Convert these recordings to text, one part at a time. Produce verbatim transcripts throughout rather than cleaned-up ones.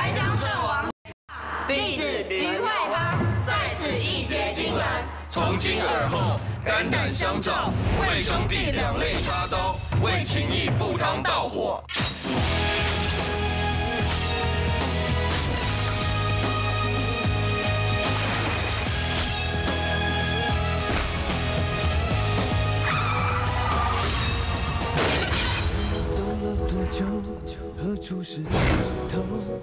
才将阵亡。弟子于慧芳在此一揭心人。 从今尔后，肝胆相照，为兄弟两肋插刀，为情义赴汤蹈火。 多久？何处是尽头？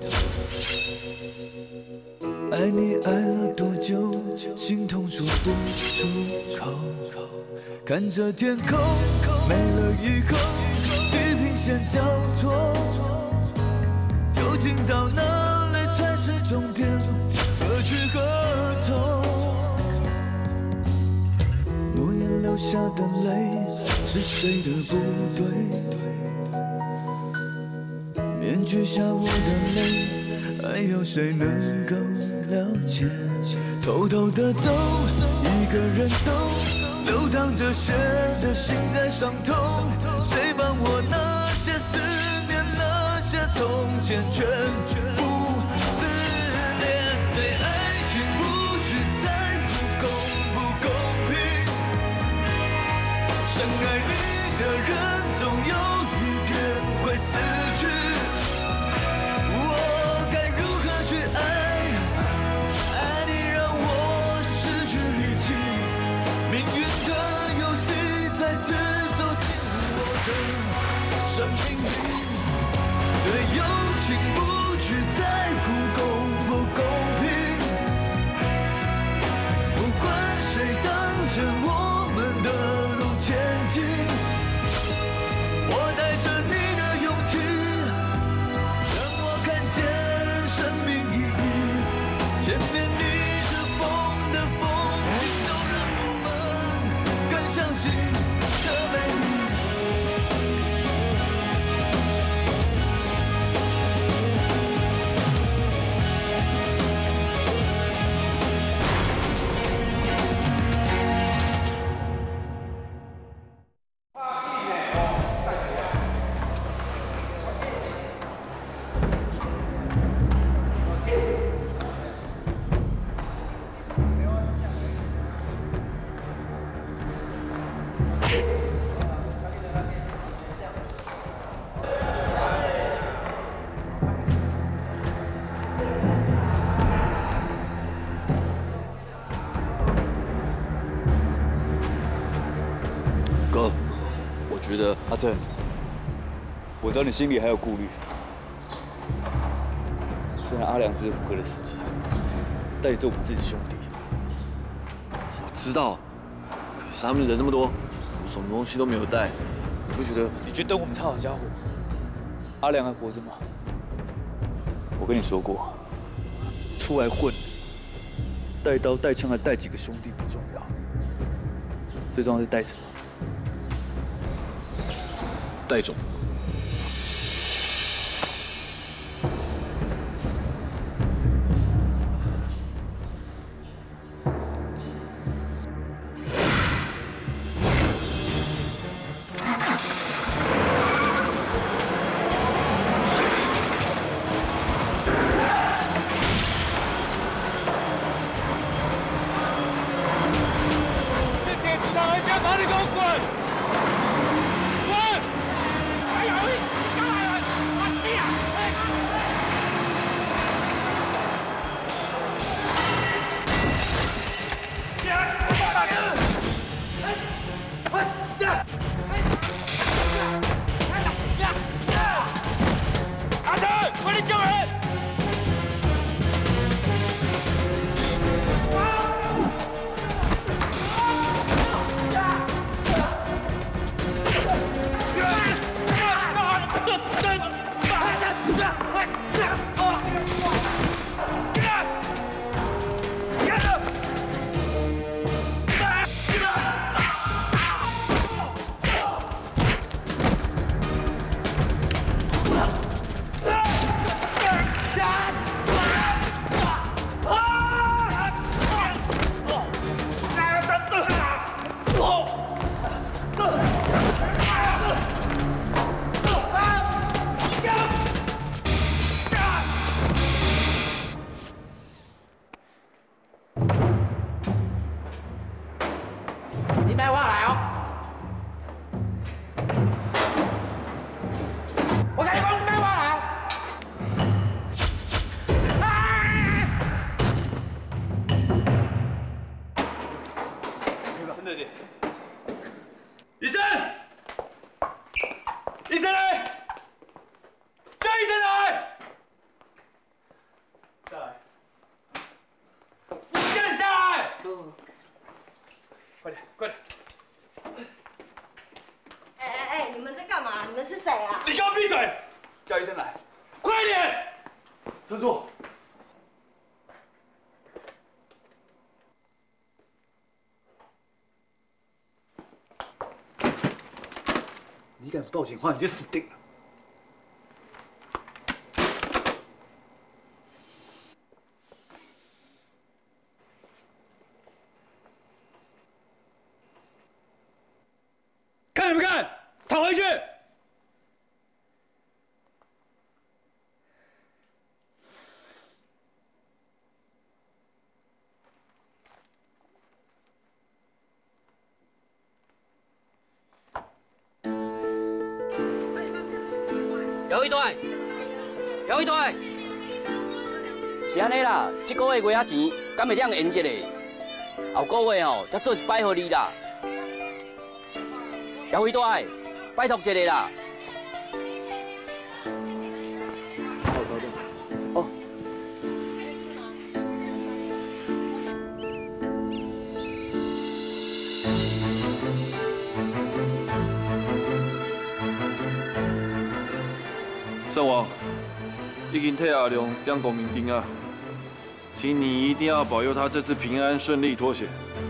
爱你爱了多久？心痛说不出口。看着天空没了以后，地平线交错，究竟到哪里才是终点？何去何从？诺言流下的泪，是谁的不对？ 面具下我的泪，还有谁能够了解？偷偷的走，一个人走，流淌着血的心在伤痛。谁帮我那些思念，那些从前全部撕裂？对爱情不只在乎公不公平，深爱你的人总有一天会死去。 生命里，对友情不去在乎公不公平，不管谁挡着我们的路前进，我带着你的勇气，让我看见生命意义。前面逆着风的风景，都让我们更相信的美丽。 觉得阿正，我知道你心里还有顾虑。虽然阿良只是虎哥的司机，但也是我们自己的兄弟。 我知道，可是他们人那么多，我什么东西都没有带， 你不觉得你去等我们插好家伙，阿良还活着吗？我跟你说过，出来混，带刀带枪还带几个兄弟不重要，最重要是带什么？ 带种。 这铁子长还想把你给我滚！ 阿成，快点救人！ 们是谁啊？ 你给我闭嘴！叫医生来，快点！站住！你敢报警的话，你就死定了。 看什么看？躺回去！ 姚一队，姚一队，是安尼啦，这个月月仔钱敢会两延一个，后个月吼才做一摆给你啦。 姚辉大，拜托一下啦。 好，稍等。哦。 圣王，已经替阿良点光明灯啊，请你一定要保佑他这次平安顺利脱险。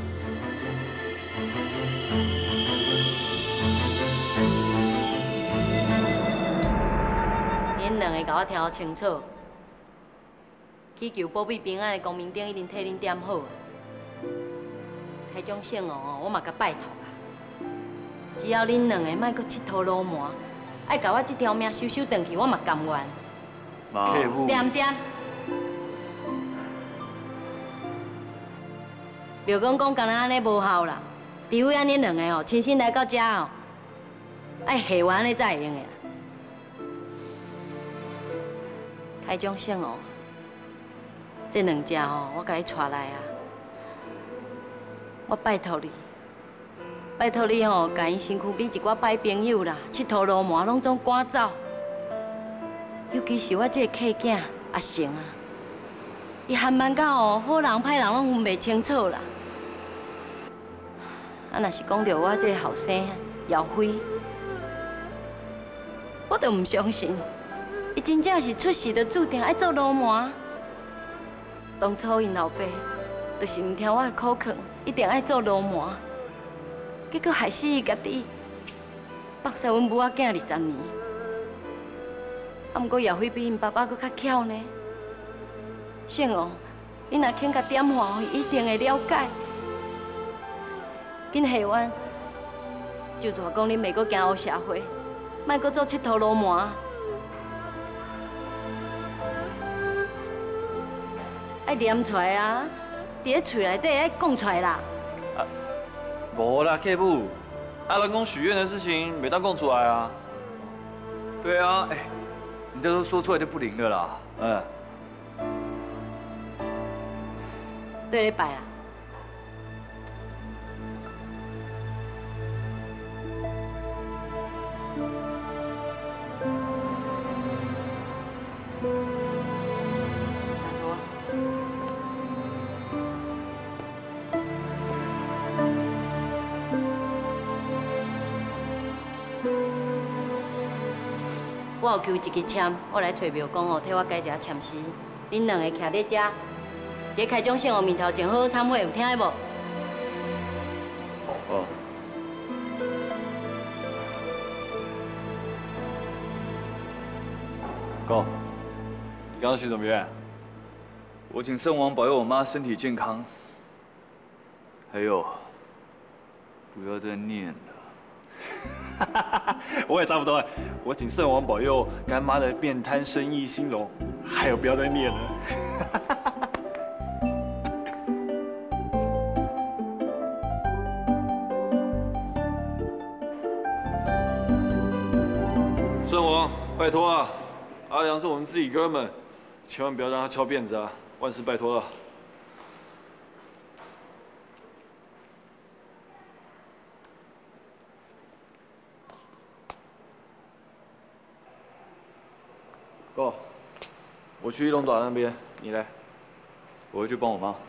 两个甲我听好清楚，祈求保庇平安的光明灯已经替恁点好啊。开种圣哦，我嘛甲拜托啊，只要恁两个莫阁佚佗罗麻，爱甲我这条命收收转去，我嘛甘愿。 妈， 点点，别讲讲，干那安尼无效啦。除非安恁两个哦，亲身来到遮哦，爱下完安尼才会用的。 开种圣哦，这两只哦，我甲你带来啊！我拜托你，拜托你哦，甲因身躯边一寡歹朋友啦，佚佗罗麻拢总赶走。尤其是我这个客囝阿成啊，伊含慢到哦，好人歹人拢分袂清楚啦。啊，若是讲到我这个后生姚辉，我都唔相信。 伊真正是出世就注定爱做罗麻。当初因老爸就是唔听我的口劝，一定爱做罗麻，结果害死伊家己，绑死阮母仔囝二十年。啊，毋过姚辉比因爸爸搁较巧呢。圣王，你若肯甲点化，伊一定会了解。紧下完，就传讲恁袂搁行黑社会，莫搁做佚佗罗麻。 爱念出来啊！伫咧厝内底爱讲出来啦。 啊，无啦，客母，阿人公许愿的事情没当供出来啊。 对啊，哎，你这都说出来就不灵了啦。嗯。 对咧拜啦。我有求一支签，我来找庙公哦，替我改一下签诗。恁两个徛伫遮，伫开种圣王面头前好好参会，有听见无？ 哦。 哥，你刚刚许什么愿？ 我请圣王保佑我妈身体健康，还有不要再念了。 我也差不多，我请圣王保佑干妈的面瘫生意兴隆，还有不要再念了。圣王，拜托啊，阿良是我们自己哥们，千万不要让他翘辫子啊，万事拜托了。 哥，我去一龙岛那边，你来。 我会去帮我妈。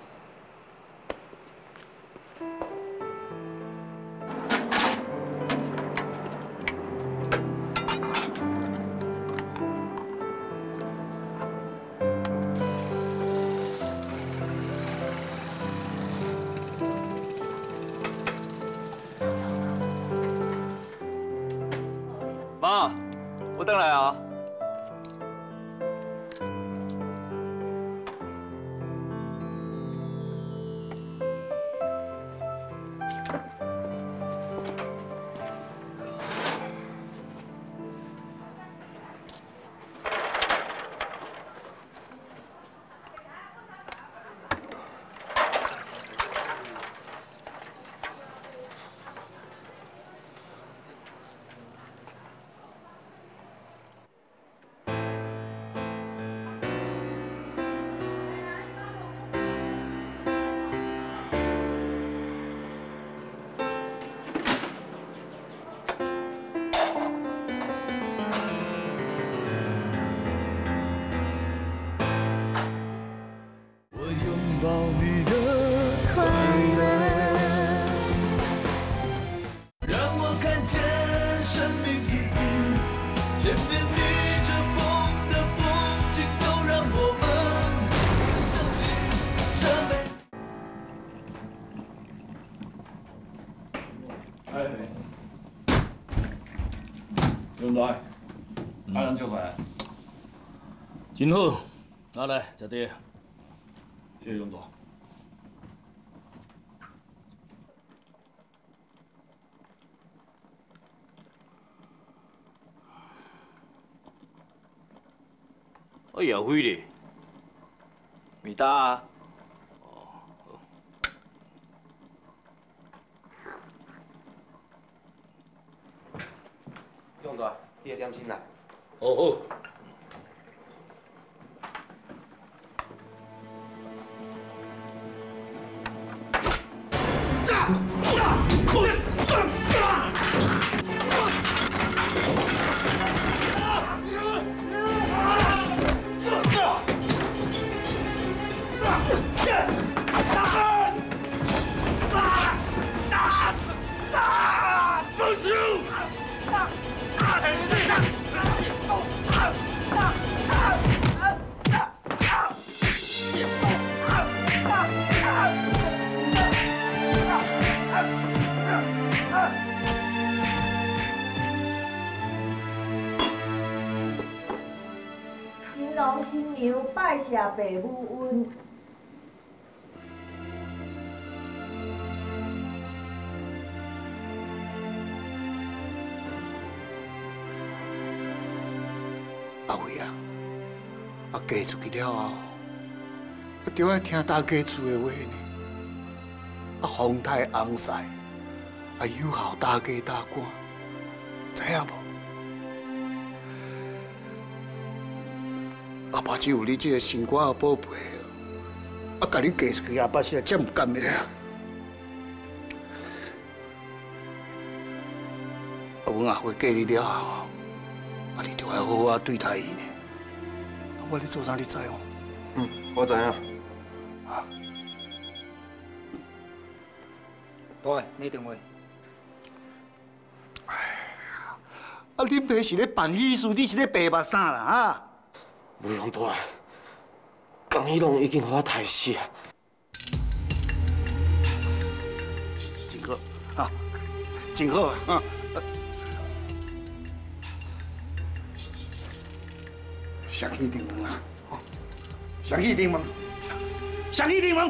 妈，我等来啊。 抱你的快乐，让我看见生命意义。前面逆着风的风景，都让我们更相信这美。 哎，用来，阿人就来。 真好，拿来食茶。 谢谢勇大。 哎呀，辉咧， 米大啊。 勇大，你的点心来。 哦好。 新郎新娘拜谢爸母恩。 阿伟啊，啊嫁出去了后，啊就爱听大家厝的话呢。啊风台红晒，啊有效大家大官，知影无？阿爸只有你这个心肝的宝贝，啊，甲你嫁出去，阿爸实在真唔甘的啦。啊，阮阿辉嫁你了后，啊，你着要好好对待伊呢。啊，我咧做啥你知哦？ 嗯，我知影。 啊， 对，你电话。 啊，恁爸是咧办喜事，你是咧白目啥啦？啊？ 不用大，江一龙已经互我刣死啊！ 真好啊，真好啊！啊，上去顶门啊！上去顶门，上去顶门！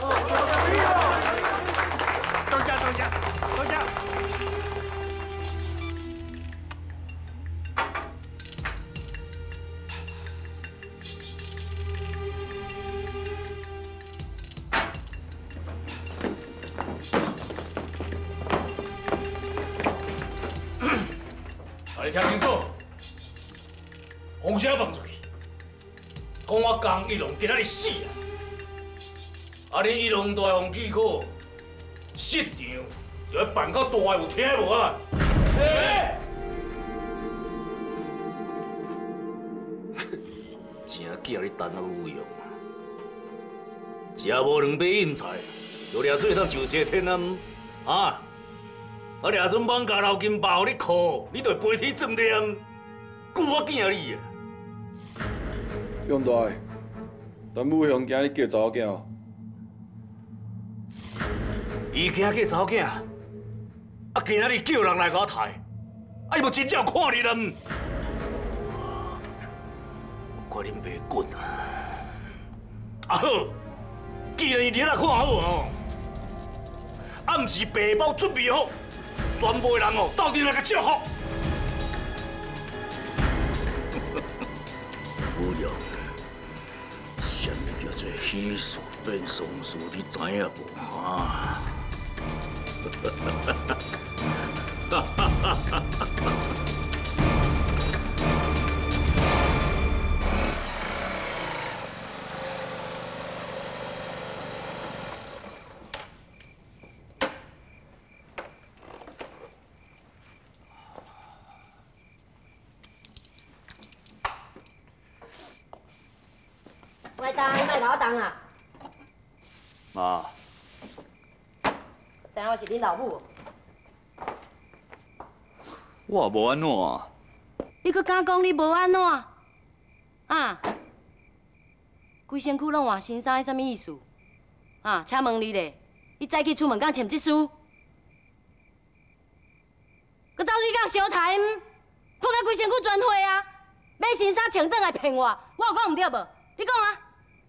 多谢多谢多谢！ 啊！你听清楚，风声放出去，讲我江一龙今仔日死啊！啊，你一龙大王记可，市场就要办到大有听无啊？ 真叫你等啊有用，食无两杯硬菜，就掠做当上西天啊！啊！啊！掠阵艋舺老金包你靠，你就会飞天转亮，顾我惊你啊！ 勇大，陈武雄今日叫查某囝， 伊惊叫查某囝，啊今仔日叫人来甲我刣， 啊，伊无真正有看你啦？我怪恁袂滚啊！啊好，既然伊伫遐看好哦，啊毋是白包准备好，全部的人哦，斗阵来甲祝福。不要，什么叫做虚数变双数？你知影无啊？哈哈哈哈哈！ 歪蛋，你莫甲我动啦！ 妈， 知影我是恁老母？ 我也无安怎啊。 你搁敢讲你无安怎？啊？规身躯拢换新衫，什么意思？啊？请问你咧，你早起出门敢穿这书？搁走去甲小台，看甲规身躯全灰啊！买新衫穿转来骗我，我有讲毋对无？你讲啊？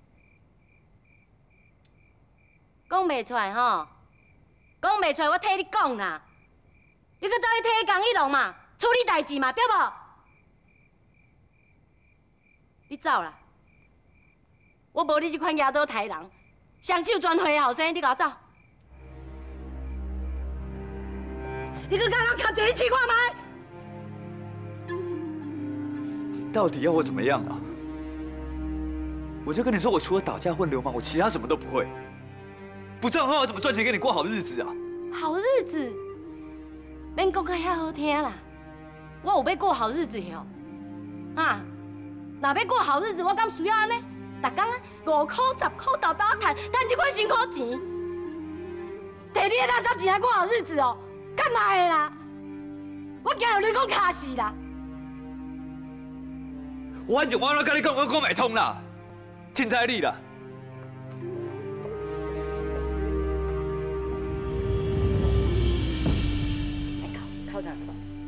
讲袂出来吼，讲袂出来，我替你讲啦。你搁走去替江一龙嘛，处理代志嘛，对无？你走啦！我无你这款野倒台人，双手全灰的后生，你甲我走！你搁敢我卡住你试看卖？ 你到底要我怎么样啊？我就跟你说，我除了打架混流氓，我其他什么都不会。不这样的话，我怎么赚钱给你过好日子啊？ 好日子，免讲甲遐好听啦。我有要过好日子哟，啊，若要过好日子，我敢需要安尼？逐工啊五块、十块豆豆赚，赚这款辛苦钱，摕你的垃圾钱来过好日子哦？干嘛的啦？我惊有你讲卡死啦！ 我反正我拢跟你讲，我讲袂通啦，凊彩你啦。 考场。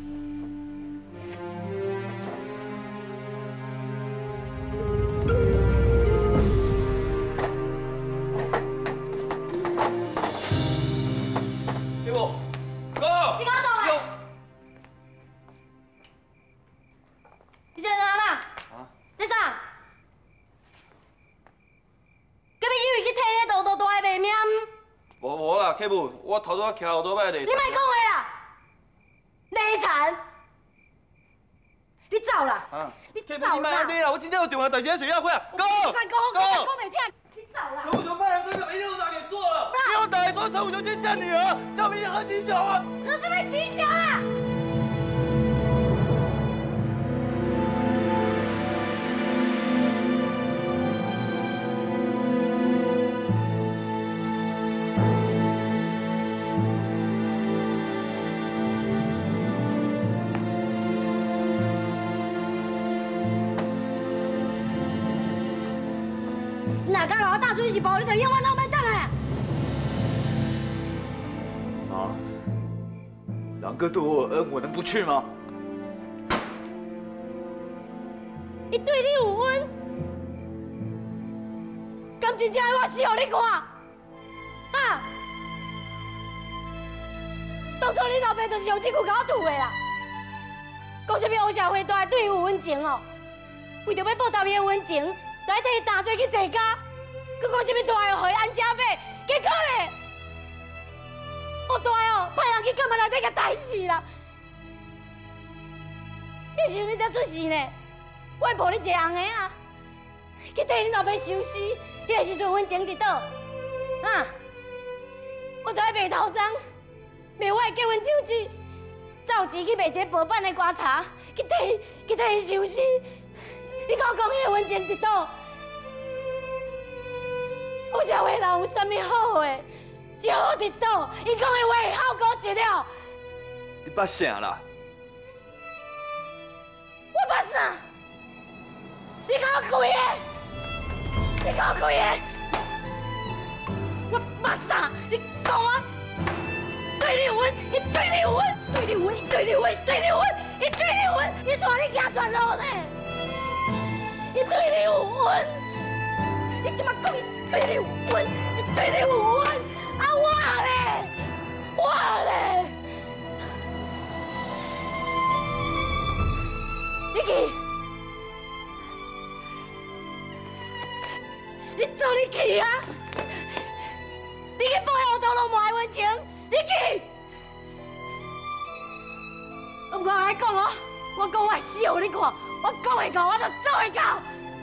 给我，哥， 你搞倒来！你这人啦？啊？这啥？隔壁以为去摕迄大大大的卖命？ 无无啦，客母，我头拄仔徛后倒摆咧。 你莫讲话啦！内残！你走啦！ 啊！ 你走啦！你莫安尼啦，我真正有重要代志要找你会啊！哥， 你敢讲我讲我袂听？你走啦！ 陈武雄派人追着，一定有哪点做了。不要打来说陈武雄奸嫁女儿，叫明天喝喜酒啊！ 喝什么喜酒啊？哪敢把我带出去是包，你就永远拢袂等啊！ 啊，狼哥对我有恩，我能不去吗？ 伊对你有恩，敢真正爱我死互你看？啊！当初你老爸就是用这句甲我堵的啦，讲什么黑社会都爱对伊有恩情哦，为着要报答伊的恩情。来替伊打罪去坐监，佮讲什么大个互伊安家费，结果咧，我大哦派人去监门内底甲逮死啦！迄时阵你才出事呢，我抱你一个红个啊，去替你老爸收尸。迄个时阵阮情伫倒，啊，我都爱卖头章，卖我的结婚手指，才有钱去卖一个薄版的瓜茶，去替去替伊收尸。你甲我讲，迄个温情伫倒？黑社会人有啥物好诶？只好伫倒？伊讲的话好过一了。 你捌啥啦？ 我捌啥？你甲我开的？你甲我开的？我捌啥？你讲我对你有恩，伊对你有恩，对你有恩，对你有恩，对你有恩。 转路呢？伊对你有恩，伊即马讲伊对你有恩，伊对你有恩，啊我咧，我咧，你去，你做你去啊！你去报后头路无爱温情，你去。我爱讲哦，我讲我会死互你看，我讲会到，我就做会到。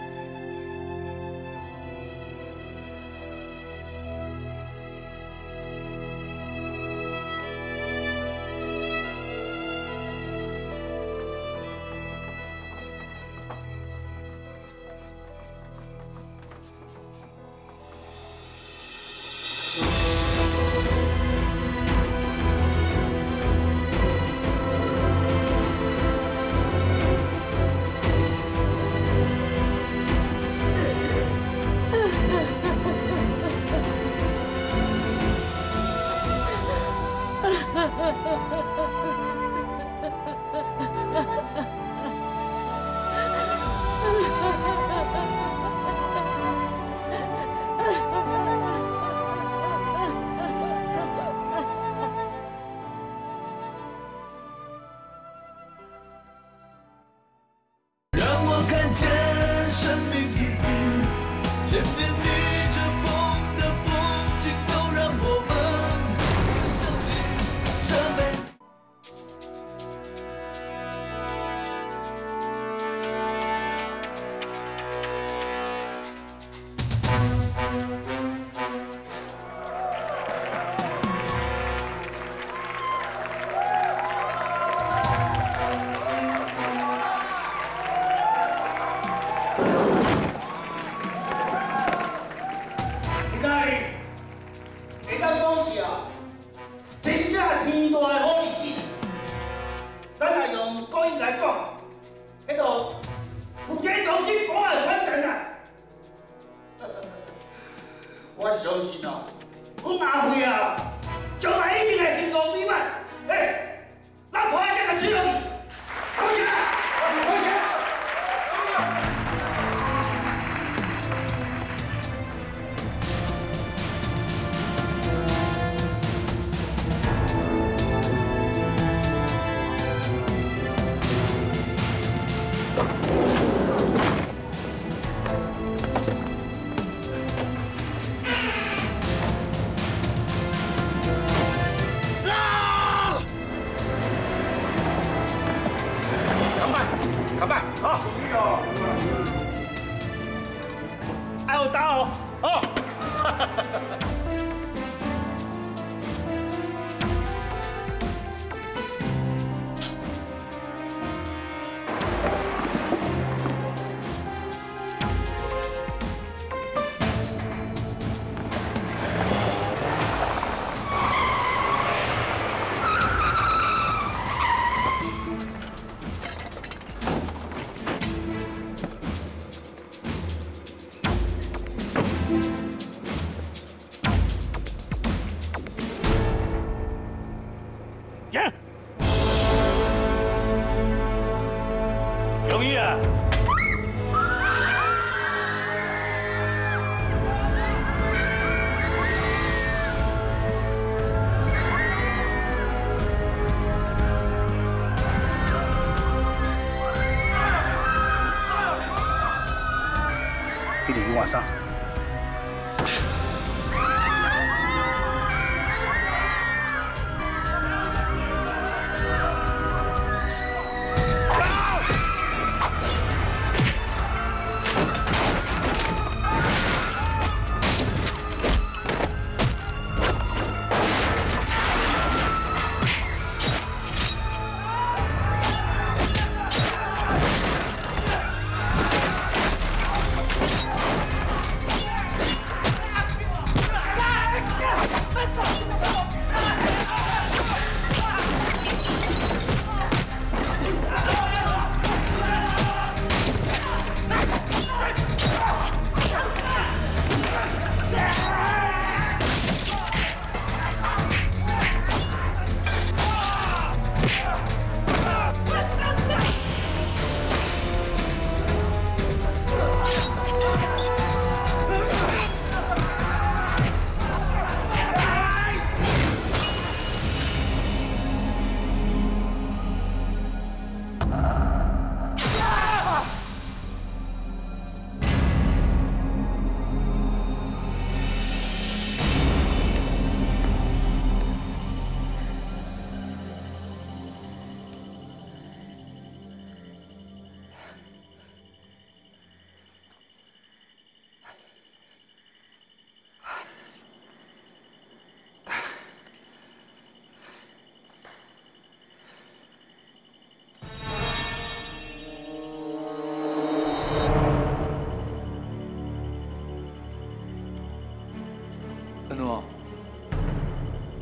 晚上。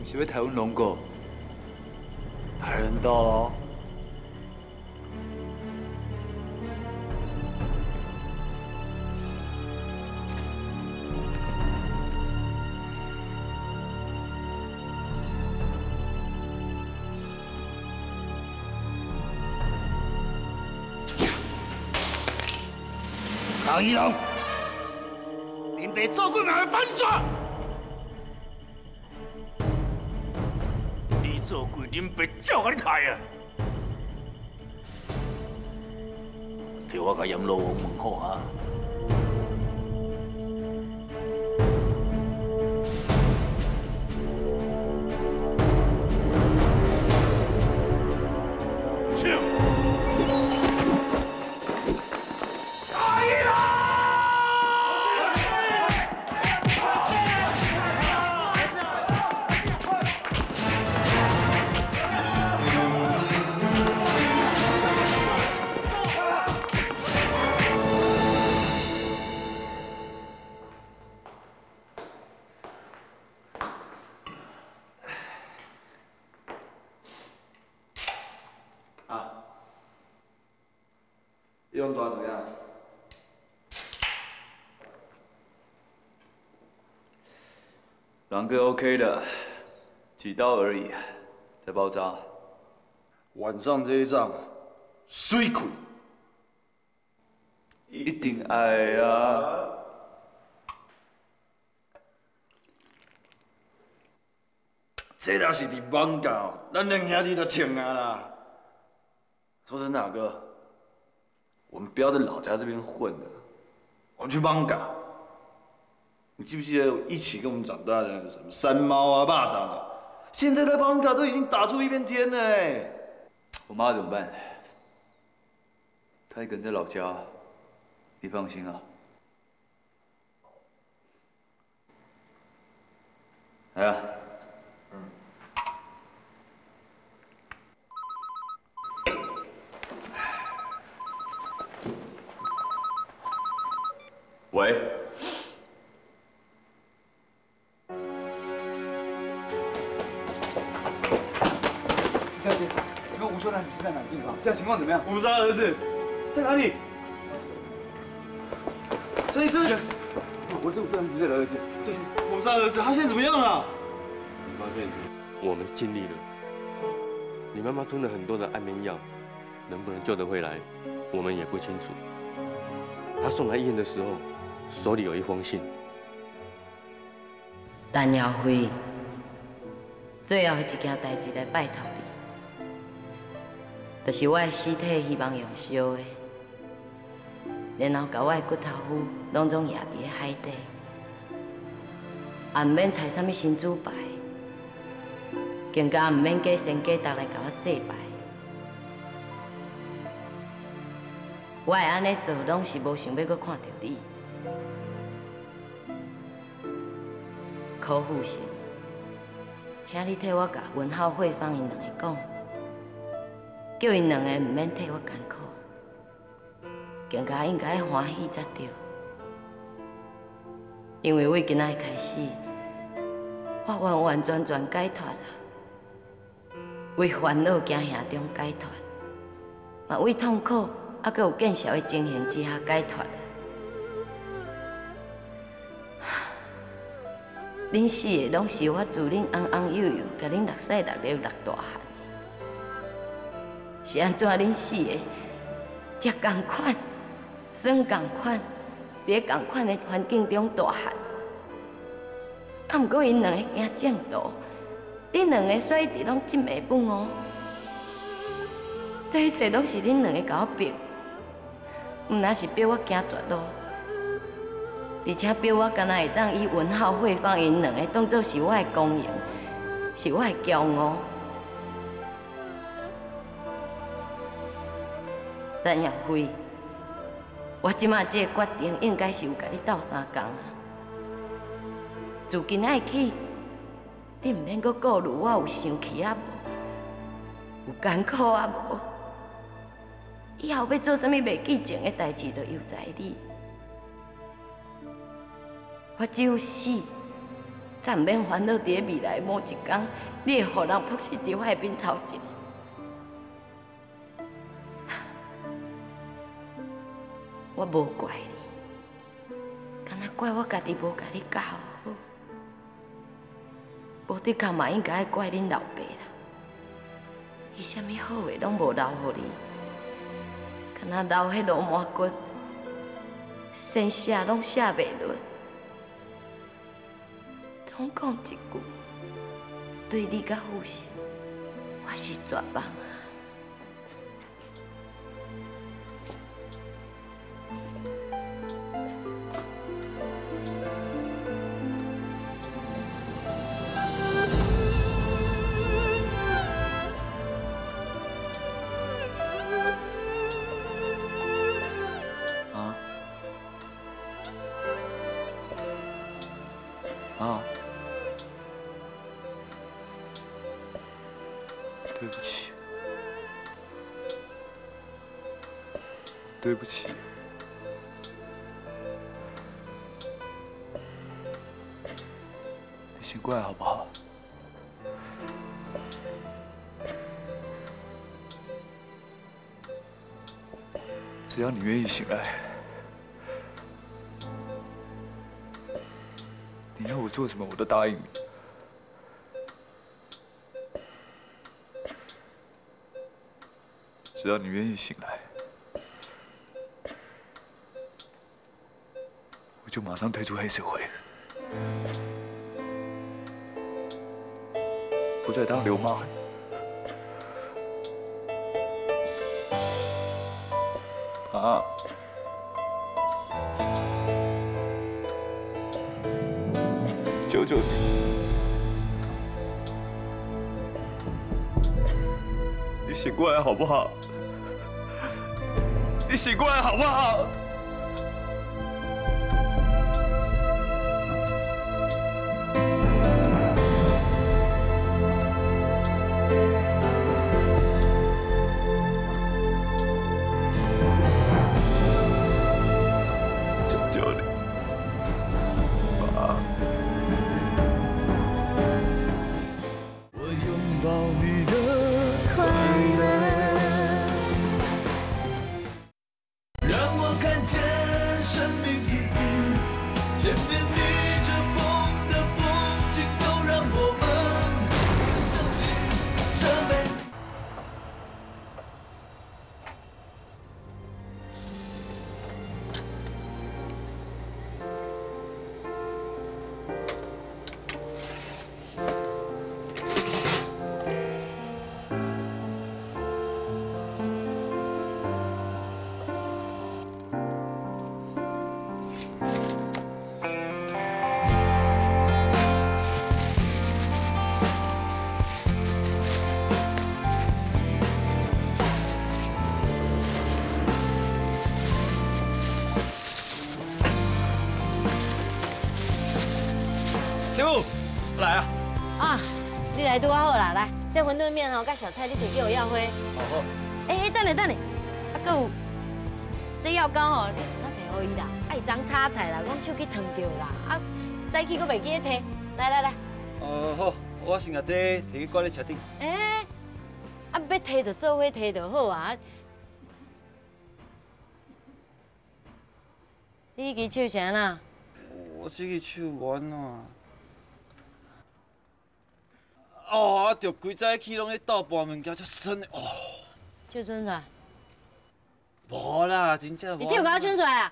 是要台湾龙狗，还人道哦。 江一龙，恁爸做鬼嘛要反杀！你做鬼，恁爸照甲你杀啊！替我甲阎罗王问好啊！ 一龙打怎么样？ 狼哥 OK 的，几刀而已，在包扎。 晚上这一仗，水亏， 一定爱啊！ 这若是伫网咖，咱两兄弟就请啊啦。说真的，啊哥。 我们不要在老家这边混了，我们去邦嘎。你记不记得一起跟我们长大的什么山猫啊、霸掌啊？现在在邦嘎都已经打出一片天了哎！ 我妈怎么办？她一个人在老家，你放心啊。来啊！嗯。 喂， 小姐，请问吴秋兰女士在哪个地方？现在情况怎么样？ 我们家儿子在哪里？陈医生， 我是吴秋兰女士的儿子。 对，我们家儿子他现在怎么样啊？ 妈骗你，我们尽力了。你妈妈吞了很多的安眠药，能不能救得回来，我们也不清楚。她送来医院的时候。 手里有一封信。 陈耀辉，最后一件代志来拜托你，就是我的尸体希望用烧的，然后把我的骨头骨拢总压伫海底，也唔免采什么神主牌，更加唔免假神假道来甲我祭拜。我会安尼做，拢是无想要搁看到你。 柯富生，请你替我甲文浩、慧芳因两个讲，叫因两个唔免替我艰苦，更加应该欢喜才对。因为为今仔开始，我完完全全解脱啦，为烦恼惊吓中解脱，嘛为痛苦啊，佮有见效的情形之下解脱。 恁四个拢是我自恁翁翁幼幼，甲恁六细六流六大汉，是安怎恁四个食共款、耍共款，伫共款的环境中大汉？啊，毋过因两个行正道，恁两个所以伫拢真袂本哦。这一切拢是恁两个甲我逼，毋那是逼我行绝路。 而且逼我敢若会当以文浩、慧芳因两个当作是我的公营，是我的骄傲。陈耀辉，我即马这个决定应该是有甲你斗相共啊。自今仔起，你毋免阁顾虑我有生气啊无，有艰苦啊无。以后要做啥物袂记情的代志，就由在你。 我只有死， 暂免烦恼，伫未来某一天，你会互人扑死伫我的面头前。我无怪你，敢若怪我家己无甲你教好。无的确嘛应该怪恁老爸啦，伊啥物好话拢无留互你，敢若留迄罗马骨，生写拢写袂落。总讲一句，对你甲父亲，我是绝望啊。 啊，对不起，对不起，你醒过来好不好？只要你愿意醒来。 你要我做什么，我都答应你。只要你愿意醒来，我就马上退出黑社会，不再当流氓。啊！ 求求你，你醒过来好不好？你醒过来好不好？求求你，妈！ 抱你的快乐，让我看见生命意义。前面逆着风的风景，都让我们更相信这美。 师傅，来啊！ 啊，你来拄好啦，来，这馄饨面吼，甲小菜你摕给我耀辉。 好好。 哎哎，等下等下，啊，搁有这药膏吼，你顺便摕互伊啦，啊，伊昨炒菜啦，阮手去烫着啦，啊，早起搁袂记得摕，来来来。 哦好，我先把这摕去挂咧车顶。 哎，啊，要摕就做伙摕就好啊。你支手啥啦？ 我这个手弯啊。 哦，啊，着规早起拢咧倒搬物件，才酸的哦。 手伸出来。 无啦，真正无。 你手给我伸出来啊！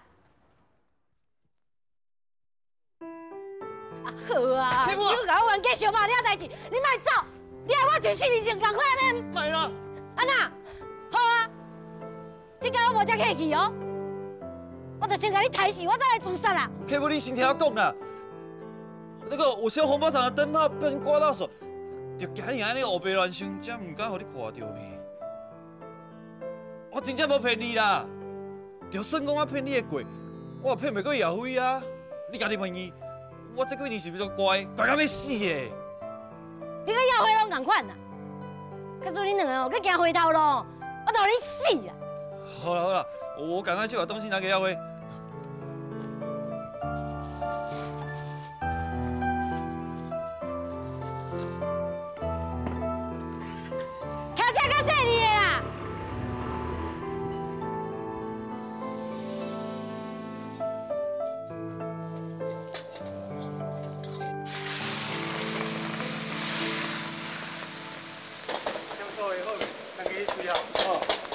啊好啊，你又甲我冤家相骂了代志，你莫走，你害我一四年前共款安尼。 莫啦。 安那？好啊，这个我无遮客气哦，我着先甲你抬死，我再来自杀啦。 客户，你先听我讲啦。那个有小红帽上的灯泡被人刮到手。 就今日安尼胡白乱想，才唔敢互你看到呢。我真正无骗你啦，就算讲我骗你的过，我也骗袂过姚辉啊。你家己问伊，我这几年是不是乖，乖到要死的？ 你跟姚辉拢同款啦，可是恁两个哦，去行回头路，我让你死啦！ 好了好了，我赶快去把东西拿给姚辉。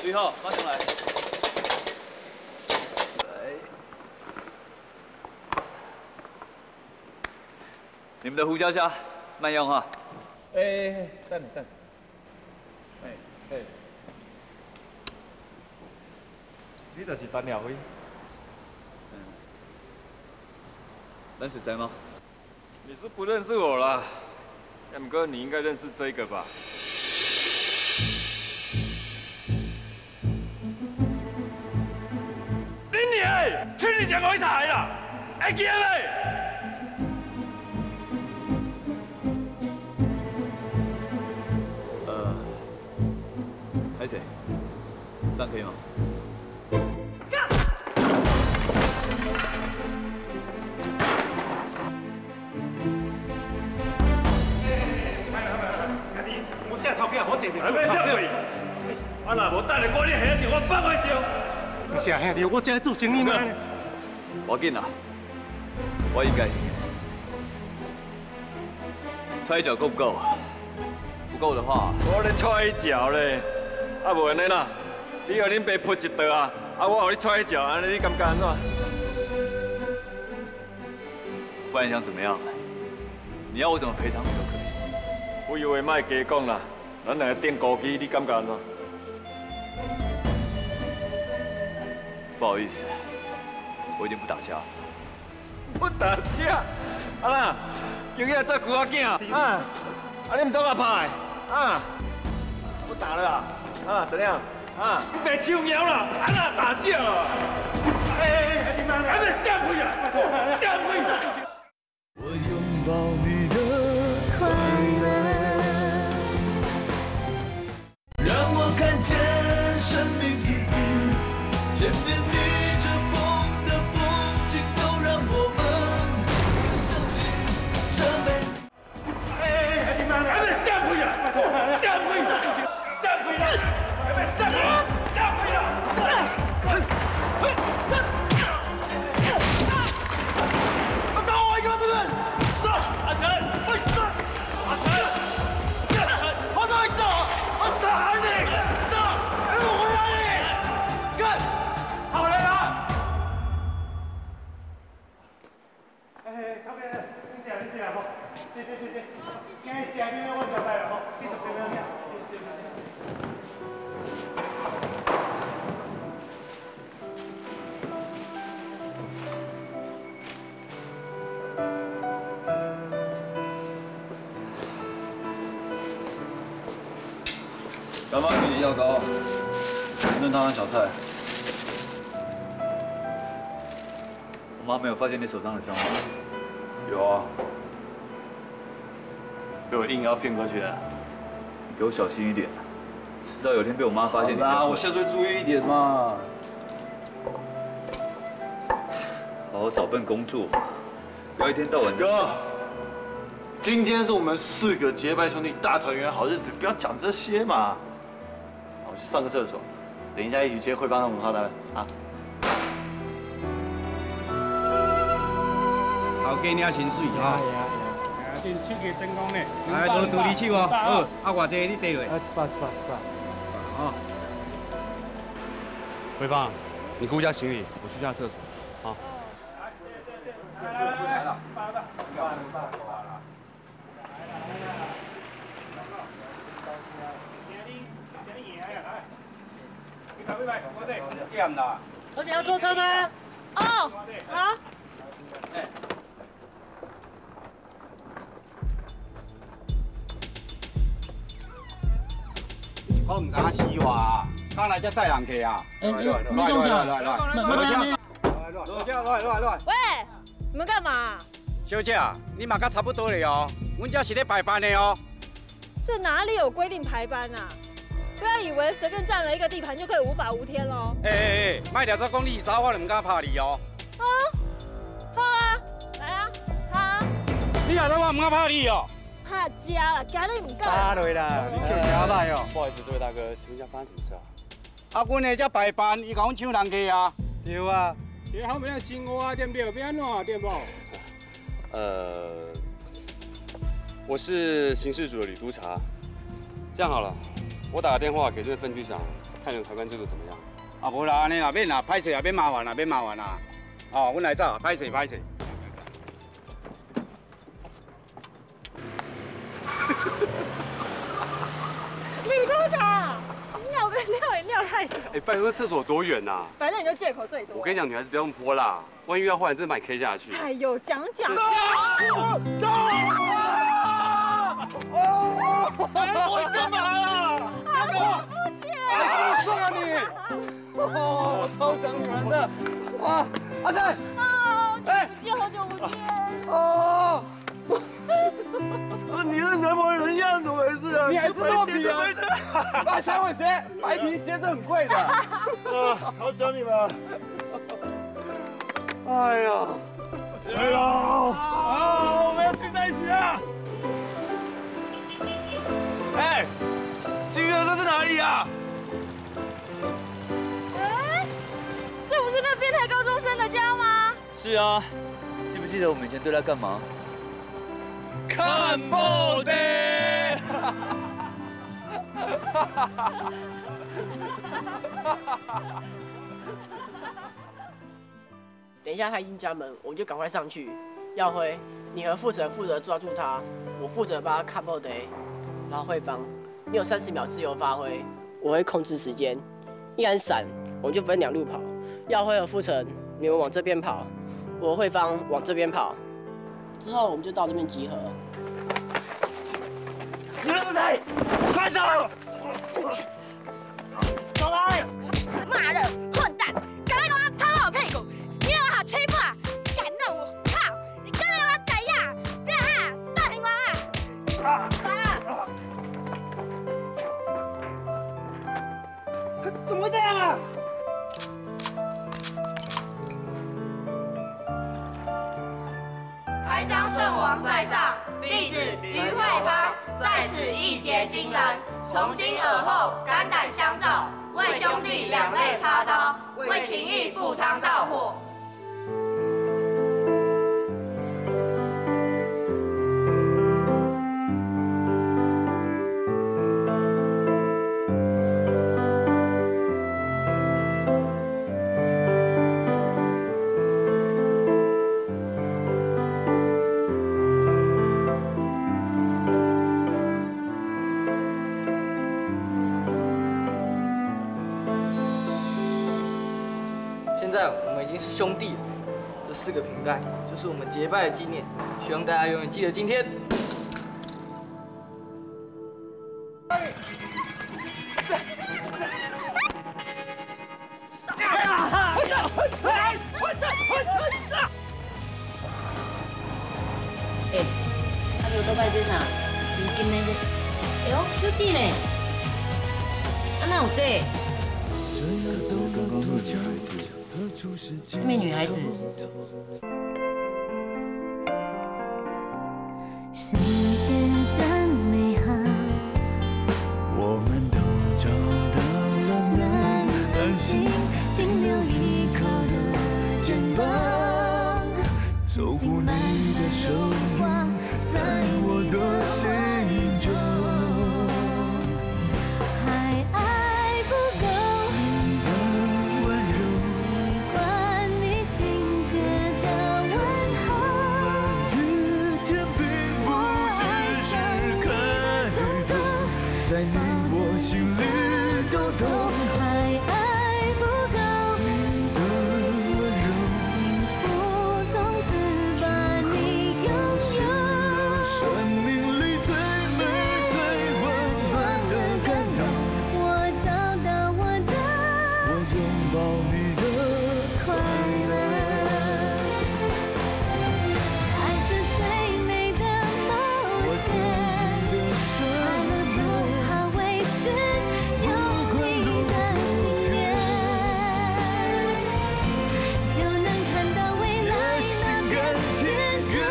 一号，马上来。你们的胡椒虾，慢用哈。哎哎哎，等等。哎哎，你就是单鸟飞。嗯。认识谁吗？ 你是不认识我啦？M 哥，你应该认识这个吧？你娘，去你讲我一台啦，会记未？ 拍谁？这样可以吗？ 我这头家我坐不住。 啊那无等下我你兄弟我放开烧。 不是啊兄弟，我这做生意嘛。 我紧啦，我应该。踹一脚够不够？不够的话， 我咧踹一脚咧。 啊，无安尼啦，你互恁爸扑一刀啊，啊，我互你踹一脚，安尼你感觉安怎？ 不然你想怎么样？你要我怎么赔偿你都可以。 我以为卖加讲啦，咱两个订高机，你感觉安怎？ 不好意思，我已经不打架了。 不打架？啊啦，今日做牛仔囝啊，啊，你唔做我拍啊？不打了啦。 啊，怎样？啊，你别抢苗了，啊那打架了！哎哎哎，你妈，还没下跪啊！下跪！ 我拥抱你的快乐，让我看见生命意义。前面逆着风的风景，都让我们更相信这美。 哎哎哎，你妈，还没下跪啊！下跪！下跪了！ 下跪！下跪了！ 打我一个是不是？是。 阿成，喂，阿成，阿成， 我哪里走？我打你！走，我回来你！干！ 好人啊！ 哎哎，头家，你食你食好，谢谢谢谢。今日食你我招待了吼，你做咩咩？ 干妈给你药膏，炖汤和小菜。我妈没有发现你手上的伤吗？ 有啊，被我硬要骗过去的。 你给我小心一点，迟早有天被我妈发现你。 那我下次会注意一点嘛。 好好找份工作，不要一天到晚。 哥，今天是我们四个结拜兄弟大团圆好日子，不要讲这些嘛。 我去上个厕所，等一下一起接汇帮五号单啊！ 头家领薪水哈。 系啊系啊，真手气成功呢。 来，多独立手哦。好，啊，偌济你地位？ 啊，一百一百一百。 哦。 慧芳，你顾一下行李，我去下厕所。好。 来来来，一百一百，一百一百。 点啦。 小姐要坐车吗？哦，好。 哎。我唔敢死话，刚来才载人去啊。 嗯，来来来来来， 小姐，小姐，来来来。 喂，你们干嘛？ 小姐，你嘛甲差不多了哦，阮这是咧排班的哦。 这哪里有规定排班啊？ 不要以为随便占了一个地盘就可以无法无天喽！ 哎哎哎，卖条这讲你早我就唔敢拍你哦。 啊，好啊，来啊，好啊！ 你若说我唔敢拍你哦。 怕家了，今日唔敢。 打落啦，你叫啥来哦？ 不好意思，这位大哥，请问一下发生什么事啊？ 啊，阮的这排班，伊甲阮抢人去啊。 对啊，你后面生活点表变喏，对不？ 呃，我是刑事组的李督察。这样好了。 我打个电话给这位分局长， 看人排班制度怎么样？ 啊，无啦，安尼啦，免啦，歹势啊，免麻烦啦，免麻烦啦。哦，阮来走，歹势歹势。 李督察，尿跟尿也尿太久。 哎，拜托，厕所多远呐？ 反正你就借口最多。 我跟你讲，女孩子不要用泼啦，万一要换，真的把你 K 下去。 哎呦，讲讲。 走！哎，我干嘛啦？ 阿哥，不起来！ 好爽啊你！哦，我超想你们的。哇，阿灿！ 啊，好久不见，好久不见。 哦。 你是人模人样，怎么回事啊？ 你还是糯米啊！来踩我鞋，白皮鞋是很贵的。 啊，好想你们。哎呀，哎呦，啊，我们要聚在一起啊！哎，金月这是哪里啊？ 哎，这不是那变态高中生的家吗？ 是啊，记不记得我们以前对他干嘛？ 看爆的！ 等一下他一进家门，我们就赶快上去。耀辉，你和傅成负责抓住他，我负责帮他看爆的。然后慧芳，你有三十秒自由发挥，我会控制时间。一按闪，我们就分两路跑。耀辉和傅成，你们往这边跑，我和慧芳往这边跑。之后我们就到这边集合。 你们是谁？快走！走来！ 骂人，混蛋！赶快给我掏我屁股！你有好欺负啊？敢弄我！靠！你跟着我怎样？变啊！大庭广啊！ 怎么会这样啊？ 开张圣王在上，弟子于慧芳在此义结金兰，从今尔后肝胆相照，为兄弟两肋插刀，为情义赴汤蹈火。 现在我们已经是兄弟了，这四个瓶盖就是我们结拜的纪念，希望大家永远记得今天。 哎，啊，就倒摆这啥？黄金的个，哎呦，手机呢？啊，哪有这？这名女孩子。 世界真美好，我们都找到了能安心停留依靠的肩膀，守护你的手印在我的心中。还爱不够你的温柔，习惯你亲切的问候。我们遇见并不只是开头，在你我心里抖动。还爱不够你的温柔，幸福从此把你拥有。生命里最美最温暖的感动，我找到我的，我拥抱你的快乐。爱是最美的冒险，爱了不怕危险，有你的信念，就能看到未来那片天空。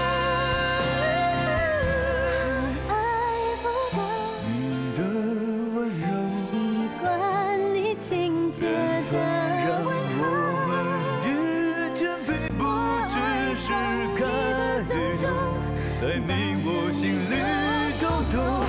爱不够你的温柔，习惯你亲切的问候。我们遇见并不只是开头，在你我心里抖动。